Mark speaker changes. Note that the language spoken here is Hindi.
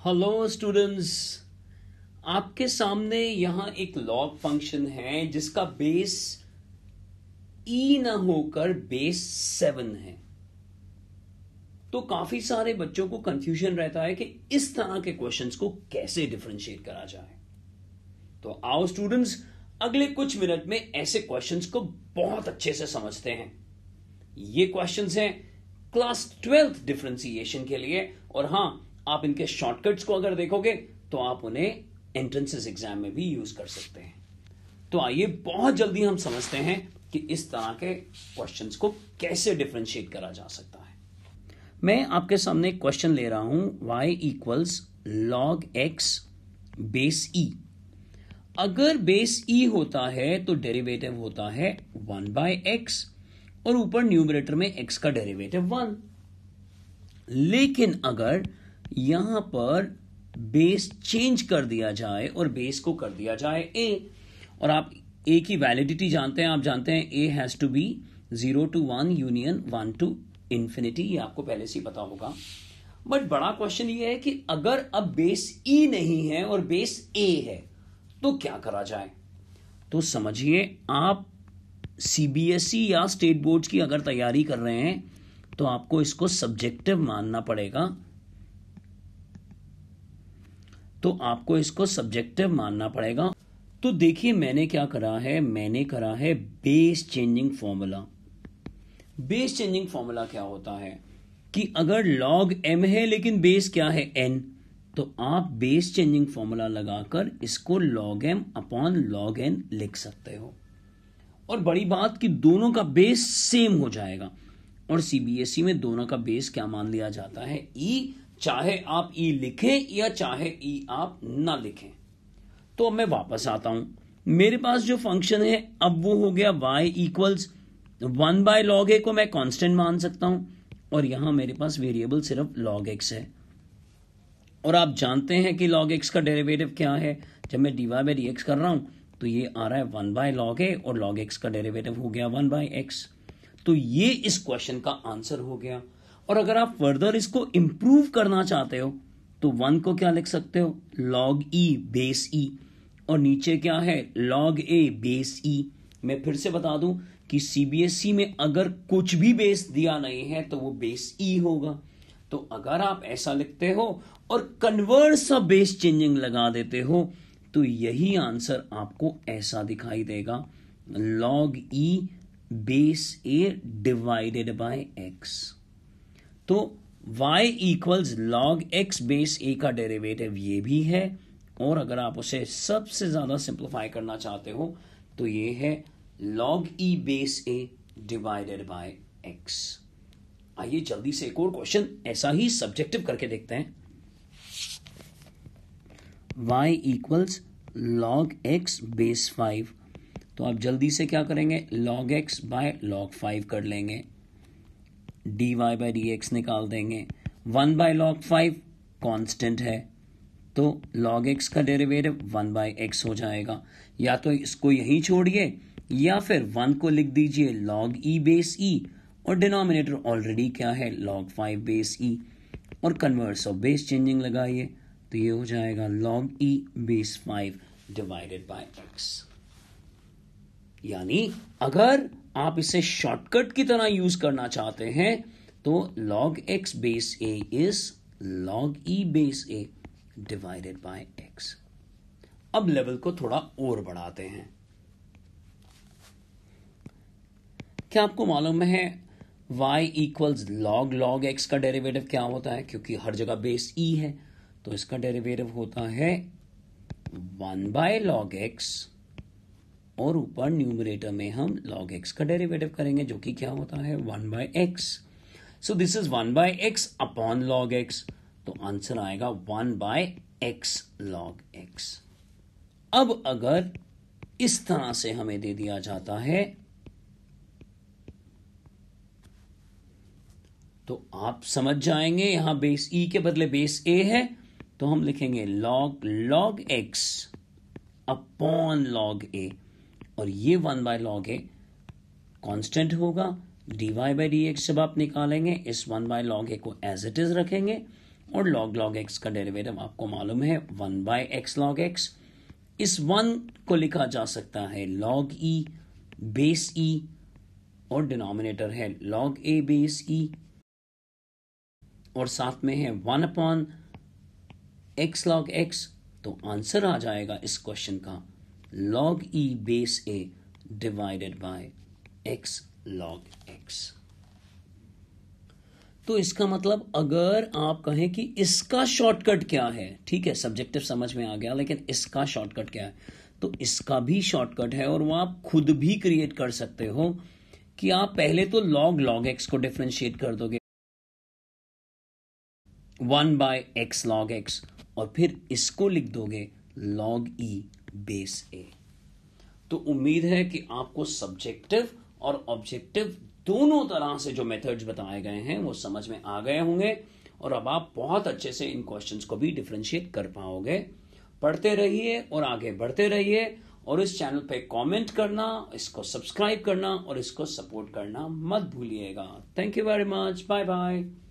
Speaker 1: हेलो स्टूडेंट्स, आपके सामने यहां एक लॉग फंक्शन है जिसका बेस ई ना होकर बेस 7 है। तो काफी सारे बच्चों को कंफ्यूजन रहता है कि इस तरह के क्वेश्चंस को कैसे डिफरेंशिएट करा जाए। तो आओ स्टूडेंट्स, अगले कुछ मिनट में ऐसे क्वेश्चंस को बहुत अच्छे से समझते हैं। ये क्वेश्चंस हैं क्लास 12th डिफरेंशिएशन के लिए, और हां, आप इनके शॉर्टकट्स को अगर देखोगे तो आप उन्हें एंट्रेंसेस एग्जाम में भी यूज कर सकते हैं। तो आइए बहुत जल्दी हम समझते हैं कि इस तरह के क्वेश्चंस को कैसे डिफरेंशिएट करा जा सकता है। मैं आपके सामने एक क्वेश्चन ले रहा हूं, y इक्वल्स लॉग एक्स बेस ई। अगर बेस ई होता है तो डेरिवेटिव होता है 1/x और ऊपर न्यूमरेटर में x का डेरिवेटिव 1। लेकिन अगर यहां पर बेस चेंज कर दिया जाए और बेस को कर दिया जाए a, और आप a की वैलिडिटी जानते हैं, आप जानते हैं a has to be 0 to 1 union 1 to infinity, ये आपको पहले से ही पता होगा। बट बड़ा क्वेश्चन ये है कि अगर अब बेस e नहीं है और बेस a है तो क्या करा जाए। तो समझिए, आप सीबीएसई या स्टेट बोर्ड्स की अगर तैयारी कर रहे हैं तो आपको इसको सब्जेक्टिव मानना पड़ेगा। तो देखिए, मैंने क्या करा है, मैंने करा है base changing formula. Base changing formula क्या होता है कि अगर लॉग m है लेकिन बेस क्या है n, तो आप बेस चेंजिंग फॉर्मूला लगाकर इसको log m upon log n लिख सकते हो। और बड़ी बात कि दोनों का बेस सेम हो जाएगा, और सीबीएसई में दोनों का बेस क्या मान लिया जाता है, e, चाहे आप e लिखें या चाहे e आप ना लिखें। तो अब मैं वापस आता हूं, मेरे पास जो फंक्शन है अब वो हो गया y इक्वल्स 1/log a को मैं कांस्टेंट मान सकता हूं, और यहां मेरे पास वेरिएबल सिर्फ log x है। और आप जानते हैं कि log x का डेरिवेटिव क्या है। जब मैं dy/dx कर रहा हूं तो ये आ रहा है 1/log a और log x का डेरिवेटिव हो गया 1/x। तो ये इस क्वेश्चन का आंसर हो गया। और अगर आप फर्दर इसको इंप्रूव करना चाहते हो तो 1 को क्या लिख सकते हो, log e बेस e, और नीचे क्या है, log a बेस e। मैं फिर से बता दूं कि सीबीएसई में अगर कुछ भी बेस दिया नहीं है तो वो बेस e होगा। तो अगर आप ऐसा लिखते हो और कन्वर्स ऑफ बेस चेंजिंग लगा देते हो तो यही आंसर आपको ऐसा दिखाई देगा, log e base a divided by x। तो y equals log x base a का डेरिवेटिव ये भी है, और अगर आप उसे सबसे ज्यादा सिंप्लीफाई करना चाहते हो तो ये है log e base a divided by x। आइए जल्दी से एक और क्वेश्चन ऐसा ही सब्जेक्टिव करके देखते हैं। y equals log x base 5। तो आप जल्दी से क्या करेंगे, log x बाय log 5 कर लेंगे, dy/dx निकाल देंगे। 1/log 5 कांस्टेंट है, तो log x का डेरिवेटिव 1/x हो जाएगा। या तो इसको यहीं छोड़िए या फिर 1 को लिख दीजिए log e बेस e, और डिनोमिनेटर ऑलरेडी क्या है, log 5 बेस e, और कन्वर्स ऑफ बेस चेंजिंग लगाइए तो ये हो जाएगा log e base 5 divided by x। यानी अगर आप इसे शॉर्टकट की तरह यूज करना चाहते हैं तो log x base a is log e base a divided by x। अब लेवल को थोड़ा और बढ़ाते हैं। क्या आपको मालूम है y इक्वल्स log x का डेरिवेटिव क्या होता है, क्योंकि हर जगह बेस e है तो इसका डेरिवेटिव होता है 1/log x, और ऊपर न्यूमरेटर में हम log x का डेरिवेटिव करेंगे जो कि क्या होता है 1/x। So this is 1/x upon log x, तो आंसर आएगा 1/x log x। अब अगर इस तरह से हमें दे दिया जाता है तो आप समझ जाएंगे, यहां बेस e के बदले बेस a है तो हम लिखेंगे log x upon log a, और ये 1/log a कांस्टेंट होगा। dy/dx जब आप निकालेंगे इस 1/log a को एज इट इज रखेंगे और log log x का डेरिवेटिव आपको मालूम है 1/x log x। इस 1 को लिखा जा सकता है log e बेस e और डिनोमिनेटर है log a बेस e और साथ में है 1/x log x। तो आंसर आ जाएगा इस क्वेश्चन का log e base a divided by x log x। तो इसका मतलब अगर आप कहें कि इसका शॉर्टकट क्या है, ठीक है सब्जेक्टिव समझ में आ गया, लेकिन इसका शॉर्टकट क्या है, तो इसका भी शॉर्टकट है और वो आप खुद भी क्रिएट कर सकते हो कि आप पहले तो log log x को डिफरेंशिएट कर दोगे 1/x log x और फिर इसको लिख दोगे log e बेस a। तो उम्मीद है कि आपको सब्जेक्टिव और ऑब्जेक्टिव दोनों तरह से जो मेथड्स बताए गए हैं वो समझ में आ गए होंगे और अब आप बहुत अच्छे से इन क्वेश्चंस को भी डिफरेंशिएट कर पाओगे। पढ़ते रहिए और आगे बढ़ते रहिए और इस चैनल पे कमेंट करना, इसको सब्सक्राइब करना और इसको सपोर्ट करना मत भूलिएगा। Thank you very much, bye bye.